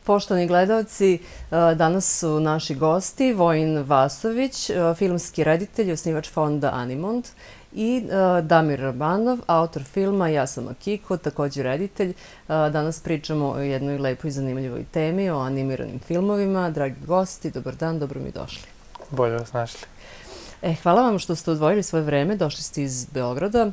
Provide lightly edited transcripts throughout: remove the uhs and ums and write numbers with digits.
Poštovani gledalci, danas su naši gosti Vojin Vasović, filmski reditelj i osnivač fonda Animond, i Damir Rabanov, autor filma Ja sam Akiko, također reditelj. Danas pričamo o jednoj lepoj i zanimljivoj temi, o animiranim filmovima. Dragi gosti, dobar dan, dobro mi došli. Bolje vas našli. Hvala vam što ste odvojili svoje vreme, došli ste iz Beograda.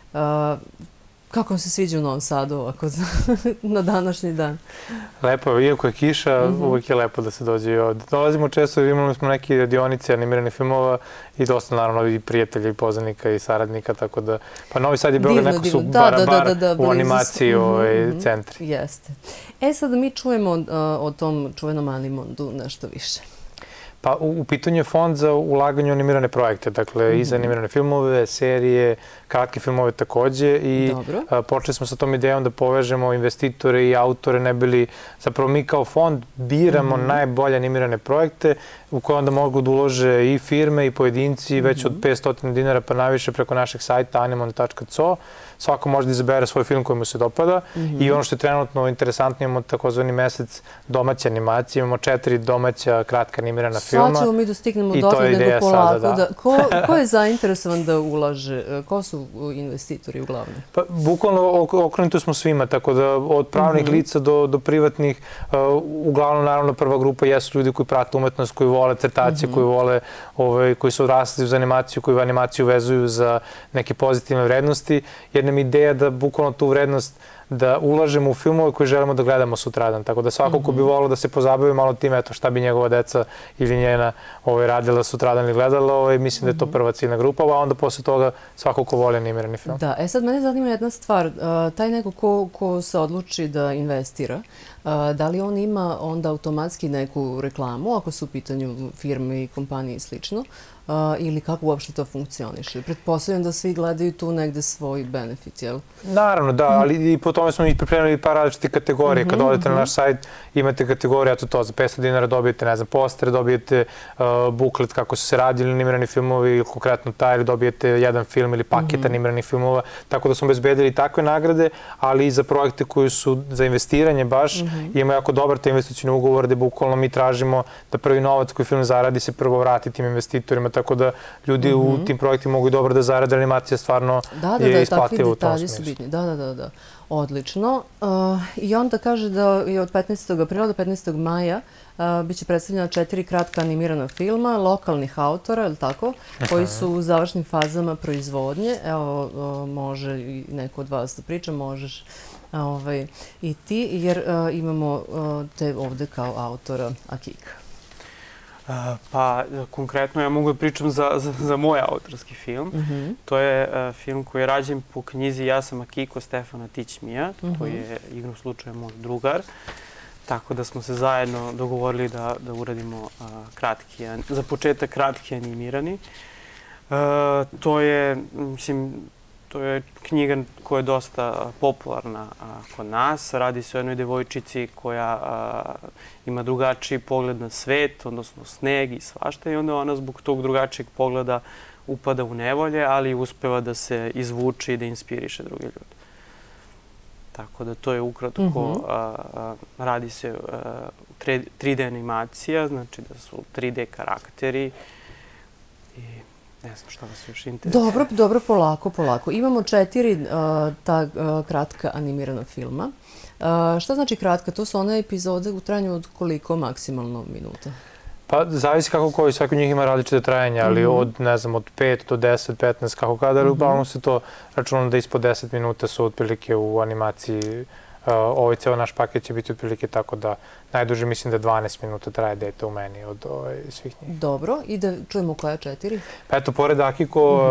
Kako vam se sviđa u Novom Sadu ovako na današnji dan? Lepo, iako je kiša, uvijek je lepo da se dođe i ovdje. Dolazimo često, imali smo neke radionice animiranih filmova i dosta naravno i prijatelja i poznanika i saradnika, tako da... Pa Novi Sad i Beograd neko su bar u animaciji centri. Jeste. Sad mi čujemo o tom čuvenom Animondu nešto više. Pa u pitanju je fond za ulaganje u animirane projekte, dakle i za animirane filmove, serije, kratke filmove takođe i počeli smo sa tom idejom da povežemo investitore i autore, ne bili zapravo mi kao fond biramo najbolje animirane projekte u koje onda mogu da ulože i firme i pojedinci već od 500 dinara pa najviše preko našeg sajta animond.co. Svako može da izabere svoj film koji mu se dopada i ono što je trenutno interesantno, imamo takozvani mesec domaće animacije, imamo 4 domaća kratka animirana filma. Sad ćemo mi da stignemo dotle nego polako. Ko je zainteresovan da ulaže? Ko su investitori uglavnom? Pa, bukvalno okrenuti smo svima, tako da od pravnih lica do privatnih, uglavnom naravno prva grupa jesu ljudi koji prate umetnost, koji vole crtacije, koji vole, koji su odrasli uz animaciju, koji animaciju vezuju za neke pozitivne vrednosti, jer nam je ideja da bukvalno tu vrednost da ulažemo u filmove koje želimo da gledamo sutradan. Tako da svako ko bi volio da se pozabavi malo tim, eto šta bi njegova deca ili njena radila sutradan ili gledala, mislim da je to prva ciljna grupa, a onda posle toga svako ko voli animirani film. Da, sad mene zanima jedna stvar. Taj neko ko se odluči da investira, da li on ima onda automatski neku reklamu, ako su u pitanju firme i kompanije i slično, ili kako uopšte to funkcioniše? Pretpostavljam da svi gledaju tu negde svoj benefit, jel? Naravno, da, ali i po tome smo i pripremili par različitih kategorije. Kad odete na naš sajt, imate kategorije, eto to, za 500 dinara dobijete, ne znam, poster, dobijete buklet kako su se radili animirani filmovi, ili konkretno taj, ili dobijete jedan film ili paket animiranih filmova. Tako da smo obezbedili takve nagrade, ali i za projekte koji su za investiranje baš. Imamo jako dobar te investicioni ugovor gde bukvalno mi tražimo da prvi novac koji film zaradi se prvo vrati tim investitorima, tako da ljudi u tim projektima mogu i dobro da zarade, animacija stvarno je isplativa u tom smislu. Da. Odlično. I onda kaže da je od 15. aprila do 15. maja biće predstavljena 4 kratka animirana filma lokalnih autora, je li tako, koji su u završnim fazama proizvodnje. Evo, može i neko od vas da priča, možeš i ti, jer imamo te ovde kao autora Akika. Pa, konkretno ja mogu da pričam za moj autorski film. To je film koji je rađen po knjizi Ja sam Akiko Stefana Tićmija, koji je igrom slučaja moj drugar. Tako da smo se zajedno dogovorili da uradimo za početak kratki animirani. To je, mislim, to je knjiga koja je dosta popularna kod nas. Radi se o jednoj devojčici koja ima drugačiji pogled na svet, odnosno sneg i svašta, i onda ona zbog tog drugačijeg pogleda upada u nevolje, ali uspeva da se izvuče i da inspiriše druge ljude. Tako da to je ukratko, radi se 3D animacija, znači da su 3D karakteri i ne znam šta vas još interesuje. Dobro, polako. Imamo 4 ta kratka animirana filma. Šta znači kratka? To su one epizode u trajanju od koliko maksimalno minuta? Pa, zavisi kako koji, svaki od njih ima različite trajanja, ali od, ne znam, od 5 do 10, 15, kako kada, ali uglavnom se to računamo da ispod 10 minuta su otprilike u animaciji. Ovaj ceo naš paket će biti otprilike tako da najduže mislim da 12 minuta traje dete u meni od svih njih. Dobro, i da čujemo koja 4? Pa eto, pored Akiko,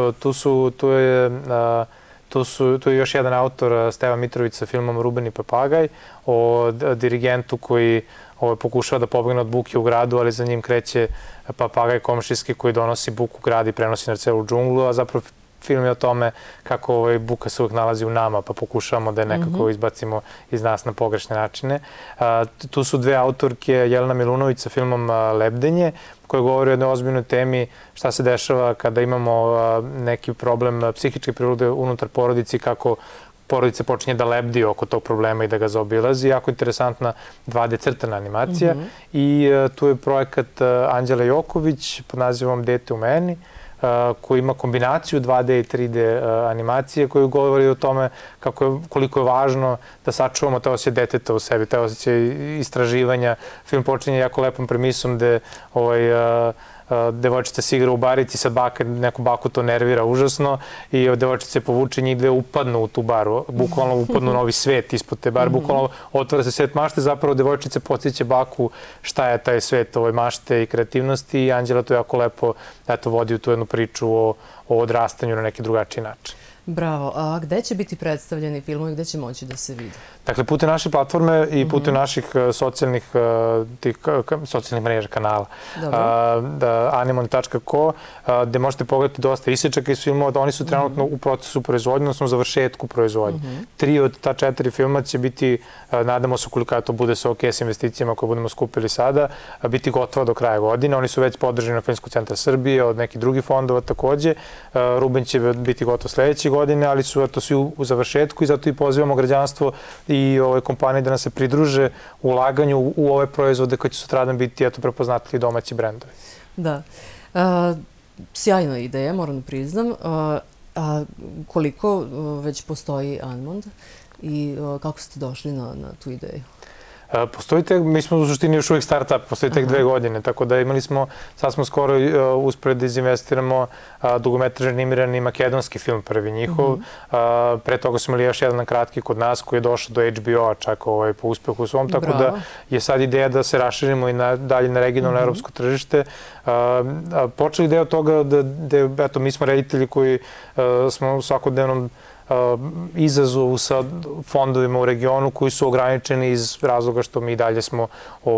tu je još jedan autor, Stevan Mitrović, sa filmom Ruben i papagaj, o dirigentu koji pokušava da pobegne od buke u gradu, ali za njim kreće papagaj komšijski koji donosi buku u grad i prenosi na celu džunglu, a zapravo film je o tome kako buka se uvijek nalazi u nama, pa pokušavamo da je nekako izbacimo iz nas na pogrešne načine. Tu su 2 autorke, Jelena Milunović sa filmom Lebdenje, koja govori o jednoj ozbiljnoj temi šta se dešava kada imamo neki problem psihičke prirode unutar porodici, kako porodica počinje da lebdi oko tog problema i da ga zaobilazi. Jako interesantna 2D crtana animacija. I tu je projekat Anđele Joković pod nazivom Dete u meni, koji ima kombinaciju 2D i 3D animacije, koji govori o tome koliko je važno da sačuvamo te osjećaje deteta u sebi, te osjećaje istraživanja. Film počinje jako lepom premisom gde devojčica se igra u barici, sad neku baku to nervira užasno i devojčica se povuče, njih dve upadnu u tu baru, bukvalno upadnu u novi svet ispod te bare, bukvalno otvara se svet mašte, zapravo devojčice podsjeća baku šta je taj svet mašte i kreativnosti i Anđela to jako lepo vodi u tu jednu priču o odrastanju na neki drugačiji način. Bravo. A gde će biti predstavljeni filmovi, gde će moći da se vidi? Dakle, putem naše platforme i putem naših socijalnih mreža, kanala. Animon.co, gde možete pogledati dosta isječaka iz filmova. Oni su trenutno u procesu proizvodnje, odnosno u završetku proizvodnje. 3 od ta 4 filma će biti, nadamo se ukoliko to bude sa OK s investicijama koje budemo skupili sada, biti gotova do kraja godine. Oni su već podržani na Filmskog centra Srbije, od nekih drugih fondova takođe. Ruben će biti gotov sledeće godine, ali su svi u završetku i zato i pozivamo građanstvo i ove kompanije da nas se pridruže u ulaganju u ove proizvode koji će sutradan biti prepoznatljivi domaći brendovi. Da. Sjajna ideja, moram da priznam. A koliko već postoji Anmond i kako ste došli na tu ideju? Postoji tek, mi smo u suštini još uvijek start-up, postoji tek 2 godine, tako da imali smo, sad smo skoro uspeli da izinvestiramo dugometražni animirani makedonski film, prvi njihov. Pre toga smo imali još jedan kratki kod nas koji je došao do HBO-a čak po uspehu svom, tako da je sad ideja da se raširimo i dalje na regionalno evropsko tržište. Počeli ideja od toga da, eto, mi smo reditelji koji smo u svakodnevnom izazovu sa fondovima u regionu koji su ograničeni iz razloga što mi dalje smo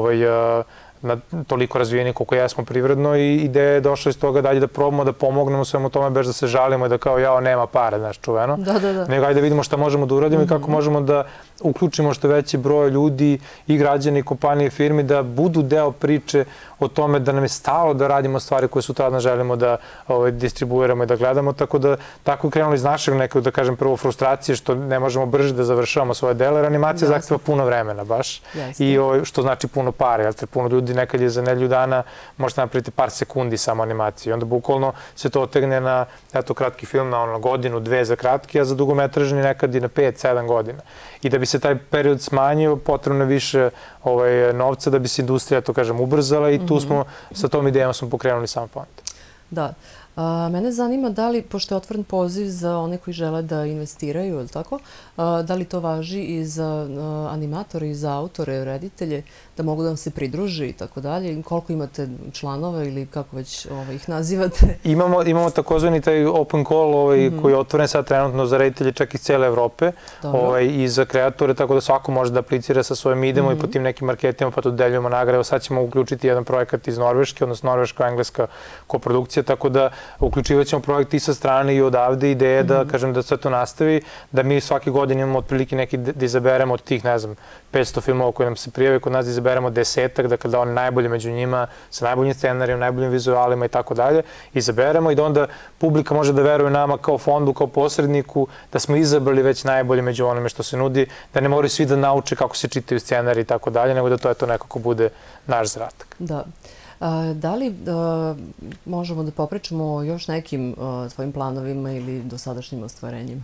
toliko razvijeni koliko jesmo privredno i ideja je došla iz toga dalje da probamo da pomognemo svemu tome bez da se žalimo i da kao jao nema para, znaš, čuveno. Nego ajde da vidimo šta možemo da uradimo i kako možemo da uključimo što veći broj ljudi i građani, i kompanije i firmi da budu deo priče o tome da nam je stalo da radimo stvari koje sutradan želimo da distribuiramo i da gledamo, tako da tako je krenulo iz našeg nekog, da kažem, prvo frustracije što ne možemo brže da završavamo svoje dele, jer animacija zahteva puno vremena baš i što znači puno para, jer puno ljudi nekad je za nedelju dana možete napraviti par sekundi samo animacije i onda bukvalno se to otegne na kratki film na godinu, 2 za kratki, a za dugometražni nekad i na 5-7 godina. I da bi se taj period smanjio, potrebno je više novca da bi se industrija, to kažem, ubrzala i tu smo, sa tom idejom smo pokrenuli sam fond. Da. Mene zanima da li, pošto je otvoren poziv za one koji žele da investiraju, ili tako, da li to važi i za animatore i za autore, reditelje, da mogu da vam se pridruži i tako dalje? Koliko imate članova ili kako već ih nazivate? Imamo takozvani taj open call koji je otvoren sad trenutno za reditelje čak iz cijele Evrope i za kreatore, tako da svako može da aplicira sa svojim idemo i po tim nekim marketima pa tu deljujemo nagrade. Sad ćemo uključiti jedan projekat iz Norveške, odnosno norveško-engleska koprodukcija, tako da uključivat ćemo projekte i sa strane i odavde. Ideja da, kažem, da sve to nastavi, da mi svake godine imamo otprilike neki da izaberemo od tih, ne znam, 500 filmova koji nam se prijave, kod nas da izaberemo 10-ak, dakle da oni najbolje među njima, sa najboljim scenarijom, najboljim vizualima i tako dalje, izaberemo i da onda publika može da veruje nama kao fondu, kao posredniku, da smo izabrali već najbolje među onome što se nudi, da ne moraju svi da nauče kako se čitaju scenariji i tako dalje, nego da to nekako bude naš zadatak. Da. Da li možemo da popričamo o još nekim svojim planovima ili dosadašnjim ostvarenjima?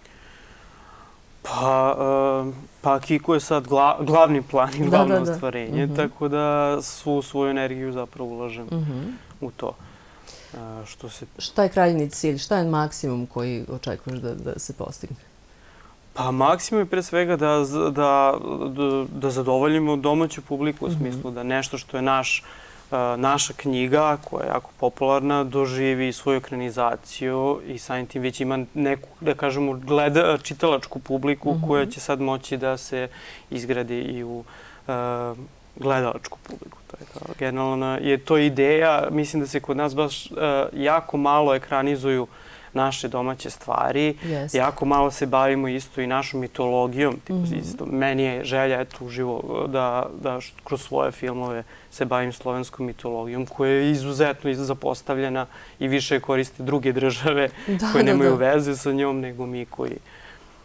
Pa Kiko je sad glavni plan i glavno ostvarenje, tako da svu svoju energiju zapravo ulažem u to. Šta je krajnji cilj? Šta je maksimum koji očekuješ da se postigne? Pa maksimum je pre svega da zadovoljimo domaću publiku u smislu da nešto što je naša knjiga, koja je jako popularna, doživi svoju ekranizaciju i samim tim već ima neku, da kažemo, čitalačku publiku koja će sad moći da se izgradi i u gledalačku publiku. Generalno je to ideja. Mislim da se kod nas baš jako malo ekranizuju naše domaće stvari. Jako malo se bavimo isto i našom mitologijom. Meni je želja uživo da kroz svoje filmove se bavim slovenskom mitologijom koja je izuzetno zapostavljena i više koriste druge države koje nemaju veze sa njom nego mi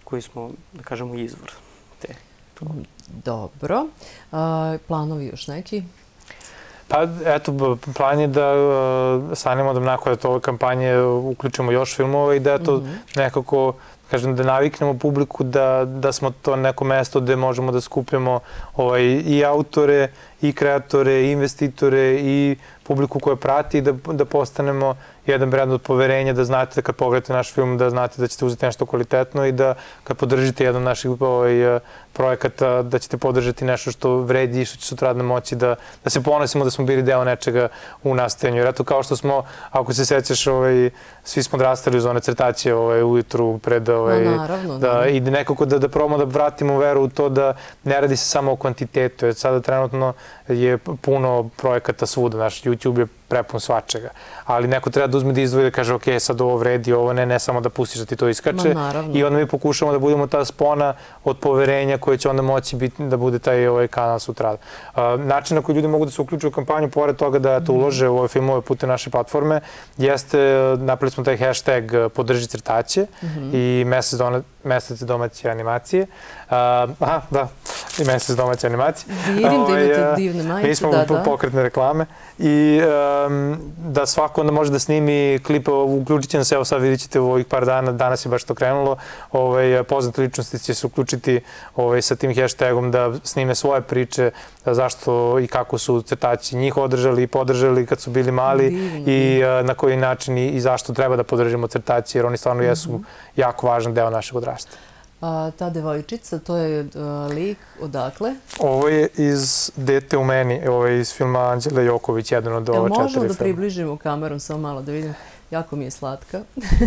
koji smo, da kažemo, izvor te. Dobro. Planovi još neki? Pa eto, plan je da sanimo da nakon ove kampanje uključimo još filmova i da eto nekako, kažem, da naviknemo publiku da smo to neko mesto gde možemo da skupimo i autore, i kreatore, i investitore, i publiku koja prati i da postanemo jedan brand od poverenja, da znate da kad pogledate naš film, da znate da ćete uzeti nešto kvalitetno i da kad podržite jedan od naših projekata, da ćete podržati nešto što vredi i što će sutradan moći da se ponosimo da smo bili deo nečega u nastajanju. Jer eto, kao što smo, ako se sećaš, svi smo odrastali uz one crtaće ujutru pred... I nekako da probamo da vratimo veru u to da ne radi se samo o kvantitetu. Jer sada trenutno je puno projekata svuda. Naš YouTube je prepun svačega. Ali neko treba da uzme da izdvoji da kaže ok, sad ovo vredi, ovo ne samo da pustiš da ti to iskače. I onda mi pokušamo da budemo ta spona od poverenja koje će onda moći da bude taj kanal sutra. Način na koji ljudi mogu da se uključuju u kampanju, pored toga da ulože u ove filmove putem naše platforme, jeste, napravili smo taj hashtag podrži crtaće i mesec domaće animacije. Aha, da, i mesec domaće animacije. Vidim da imate divne majice, mi smo pokretne reklame i da svako onda može da snimi klipe, uključit će nas, evo sad vidit ćete u ovih par dana, danas je baš to krenulo, poznate ličnosti će se uključiti sa tim hashtagom da snime svoje priče, zašto i kako su crtači njih održali i podržali kad su bili mali i na koji način i zašto treba da podržimo crtači, jer oni stvarno jesu jako važan deo našeg odrasta. Ta devojčica, to je lik odakle? Ovo je iz Dete u meni, ovo je iz filma Anđele Joković, jedan od ova 4 filma. Možemo da približimo kamerom, samo malo da vidim. Jako mi je slatka.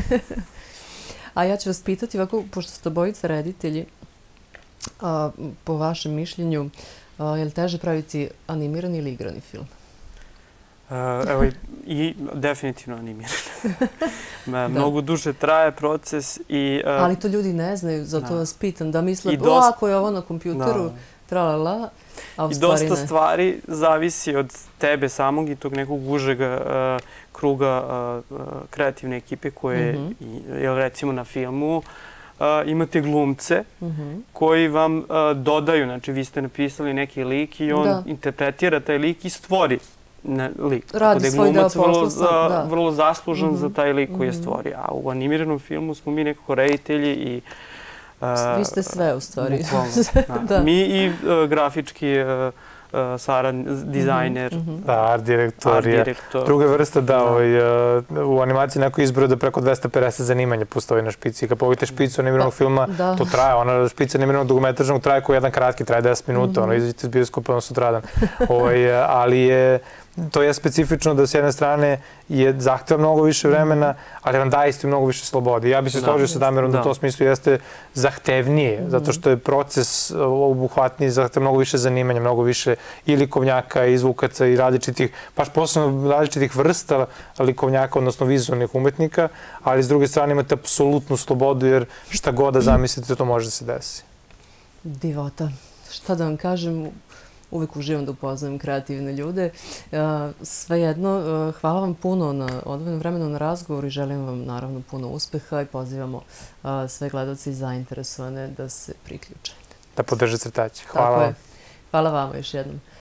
A ja ću vas pitati, ovako, pošto ste obojica reditelji, po vašem mišljenju, je li teže praviti animirani ili igrani film? Evo, i definitivno animiran. Mnogo duže traje proces i... Ali to ljudi ne znaju, zato vas pitam, da misle, ako je ovo na kompjuteru, tralala, a u stvari ne. I dosta stvari zavisi od tebe samog i tog nekog užeg kruga kreativne ekipe koje, recimo na filmu, imate glumce koji vam dodaju, znači vi ste napisali neki lik i on interpretira taj lik i stvori lik. Radi svoj deo posla. Vrlo zaslužan za taj lik koji je stvorio. A u animiranom filmu smo mi nekako reditelji i... Vi ste sve u stvari. Mi i grafički dizajner. Art direktor. Druga vrsta da u animaciji neko izbroj da preko 250 zanimanja postoji na špici. Kad pogledate špicu animiranog filma, to traje. Ona špica animiranog dugometražnog traje kao jedan kratki, traje 10 minuta. Ono izađete iz bioskopa sutradan. Ali je... To je specifično da s jedne strane je zahteva mnogo više vremena, ali vam daje isto mnogo više slobode. Ja bih se složio sa Damirom da u tom smislu jeste zahtevnije, zato što je proces obuhvatniji, zahteva mnogo više zanimanja, mnogo više i likovnjaka, i zvukaca, i različitih, baš posebno različitih vrsta likovnjaka, odnosno vizualnih umetnika, ali s druge strane imate apsolutnu slobodu, jer šta god da zamislite, to može da se desi. Divota. Šta da vam kažem, uvek uživam da upoznajem kreativne ljude. Svejedno, hvala vam puno na odvojenom vremenu na razgovor i želim vam naravno puno uspeha i pozivamo sve gledalce i zainteresovane da se priključe. Da podrže crtaće. Hvala vam. Hvala vama još jednom.